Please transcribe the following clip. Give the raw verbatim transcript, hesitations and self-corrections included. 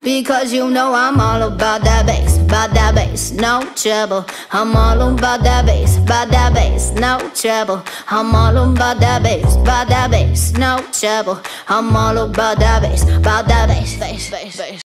Because you know I'm all about that bass, about that bass, no trouble. I'm all about that bass, about that bass, no trouble. I'm all about that bass, about that bass, no trouble. I'm all about that bass, about that bass, bass, bass, bass.